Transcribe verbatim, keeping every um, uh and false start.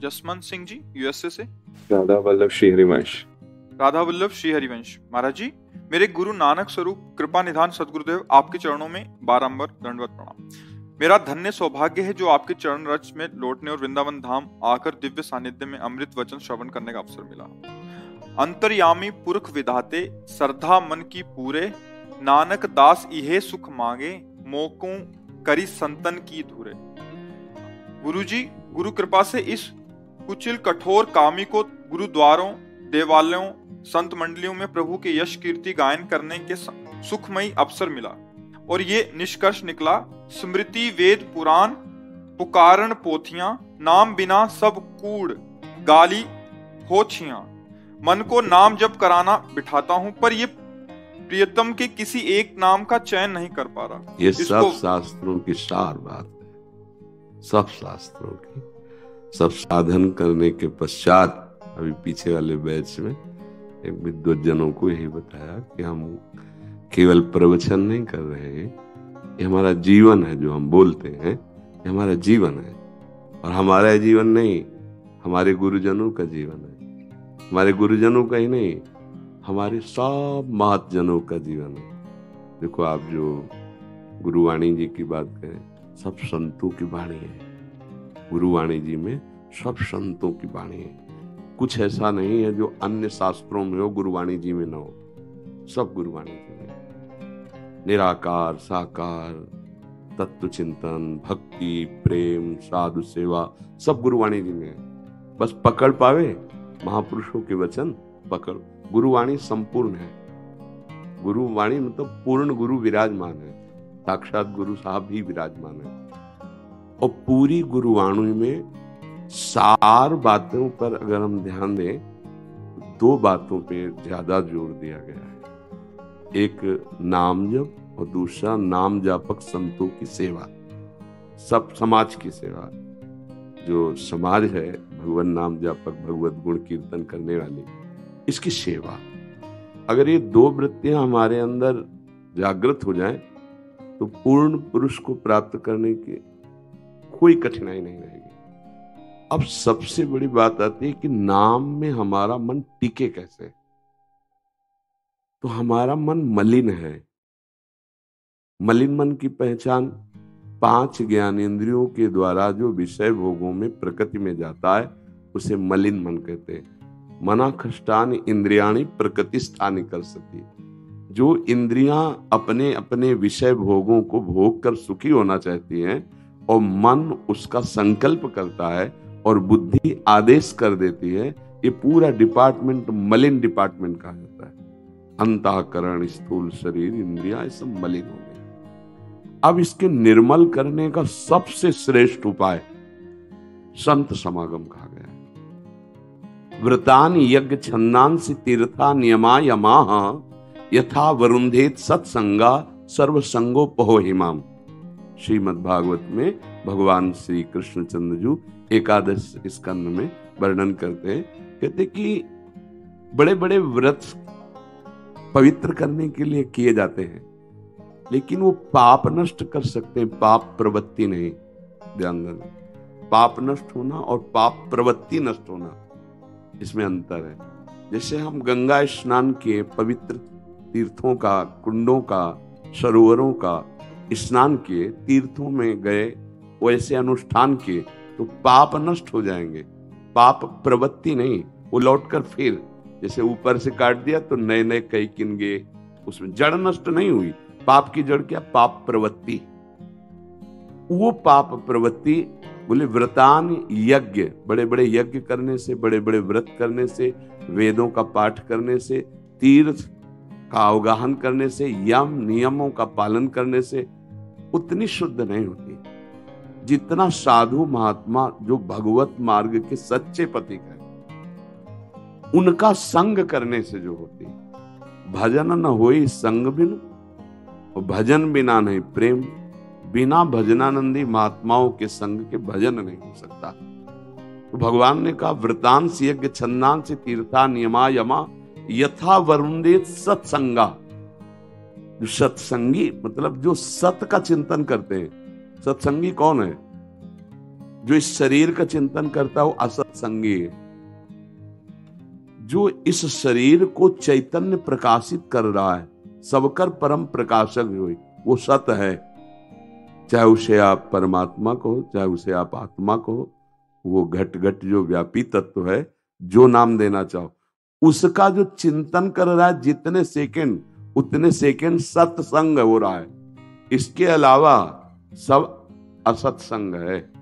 Jaswant Singh ji USA से। राधा वल्लभ श्री हरिवंश। राधा वल्लभ श्री हरिवंश। महाराज जी, मेरे गुरु नानक स्वरूप कृपा निधान सदगुरुदेव आपके चरणों में बारंबार दंडवत प्रणाम। मेरा धन्य सौभाग्य है जो आपके चरण रज में लौटने और वृंदावन धाम आकर दिव्य सानिध्य में अमृत वचन श्रवण करने का अवसर मिला। अंतर्यामी पुरख विधाते श्रद्धा मन की पूरे, नानक दास इहे सुख मांगे मोकों करी संतन की धुरे। गुरुजी, गुरु कृपा से इस कुचिल कठोर कामी को गुरुद्वारों, देवालयों, संत मंडलियों में प्रभु के यश कीर्ति गायन करने के सुखमयी अवसर मिला और ये निष्कर्ष निकला, स्मृति वेद पुराण पुकारण पोथियां, नाम बिना सब कूड़ गाली हो छियां। मन को नाम जप कराना बिठाता हूं, पर ये प्रियतम के किसी एक नाम का चयन नहीं कर पा रहा। ये सब शास्त्रों की सार बात है, सब शास्त्रों की। सब साधन करने के पश्चात अभी पीछे वाले बैच में एक विद्वज्जनों को यही बताया कि हम केवल प्रवचन नहीं कर रहे हैं, ये हमारा जीवन है। जो हम बोलते हैं ये हमारा जीवन है, और हमारा जीवन नहीं, हमारे गुरुजनों का जीवन है। हमारे गुरुजनों का ही नहीं, हमारे सब महतजनों का जीवन है। देखो, आप जो गुरुवाणी जी की बात करें, सब संतों की वाणी है। गुरुवाणी जी में सब संतों की वाणी है। कुछ ऐसा नहीं है जो अन्य शास्त्रों में हो गुरुवाणी जी में ना हो, सब गुरुवाणी जी में। निराकार, साकार, तत्व चिंतन, भक्ति, प्रेम, साधु सेवा, सब गुरुवाणी जी में है। बस पकड़ पावे महापुरुषों के वचन, पकड़। गुरुवाणी संपूर्ण है। गुरुवाणी मतलब पूर्ण गुरु विराजमान है, साक्षात गुरु साहब भी विराजमान है। और पूरी गुरुवाणी में सार बातों पर अगर हम ध्यान दें, दो बातों पे ज्यादा जोर दिया गया है। एक नाम जप और दूसरा नाम जापक संतों की सेवा, सब समाज की सेवा। जो समाज है, भगवान नाम जापक, भगवत गुण कीर्तन करने वाली, इसकी सेवा। अगर ये दो वृत्तियां हमारे अंदर जागृत हो जाएं, तो पूर्ण पुरुष को प्राप्त करने की कोई कठिनाई नहीं रहेगी। अब सबसे बड़ी बात आती है कि नाम में हमारा मन टिके कैसे। तो हमारा मन मलिन है। मलिन मन की पहचान पांच ज्ञानेंद्रियों के द्वारा जो विषय भोगों में प्रकृति में जाता है, उसे मलिन मन कहते हैं। मना खष्टानि इंद्रियाणि प्रकृतिस्थानि कर सकी। जो इंद्रियां अपने अपने विषय भोगों को भोग कर सुखी होना चाहती हैं और मन उसका संकल्प करता है और बुद्धि आदेश कर देती है, ये पूरा डिपार्टमेंट मलिन डिपार्टमेंट कहा जाता है। अंतःकरण, स्थूल शरीर, इंद्रियां, ये सब मलिन हो गए। अब इसके निर्मल करने का सबसे श्रेष्ठ उपाय संत समागम कहा गया है। व्रतान यज्ञ छन्दांसि तीर्था नियमा यमाः, यथा वरुंधेत सत्संगा सर्वसंगो पहो हिमाम। श्रीमद् भागवत में भगवान श्री कृष्णचंद्र जी एकादश स्कंद में वर्णन करते हैं। कहते कि बड़े बड़े व्रत पवित्र करने के लिए किए जाते हैं, लेकिन वो पाप नष्ट कर सकते हैं, पाप प्रवृत्ति नहीं। ध्यान देना, पाप नष्ट होना और पाप प्रवृत्ति नष्ट होना, इसमें अंतर है। जैसे हम गंगा स्नान किए, पवित्र तीर्थों का, कुंडों का, सरोवरों का स्नान किए, तीर्थों में गए, वैसे अनुष्ठान किए, तो पाप नष्ट हो जाएंगे। पाप प्रवृत्ति नहीं, वो लौटकर फिर जैसे ऊपर से काट दिया तो नए नए कई किन गए, उसमें जड़ नष्ट नहीं हुई। पाप की जड़ क्या? पाप प्रवृत्ति। वो पाप प्रवृत्ति बोले व्रतान यज्ञ, बड़े बड़े यज्ञ करने से, बड़े बड़े व्रत करने से, वेदों का पाठ करने से, तीर्थ का अवगाहन करने से, यम नियमों का पालन करने से उतनी शुद्ध नहीं होती जितना साधु महात्मा जो भगवत मार्ग के सच्चे पथिक हैं, उनका संग करने से जो होती। भजन न होई संग बिन, और भजन बिना नहीं प्रेम। बिना भजनानंदी महात्माओं के संग के भजन नहीं हो सकता। तो भगवान ने कहा व्रतांश यज्ञ छंदांश तीर्था नियमा यमा यथा वरुंदेत सत्संगा। जो सत्संगी मतलब जो सत का चिंतन करते हैं। सत्संगी कौन है? जो इस शरीर का चिंतन करता है वो असत्संगी है। जो इस शरीर को चैतन्य प्रकाशित कर रहा है, सबकर परम प्रकाशक जो है, वो सत है। चाहे उसे आप परमात्मा कहो, चाहे उसे आप आत्मा कहो, वो घट घट जो व्यापी तत्व है, जो नाम देना चाहो, उसका जो चिंतन कर रहा है, जितने सेकंड उतने सेकंड सत्संग हो रहा है। इसके अलावा सब असत्संग है।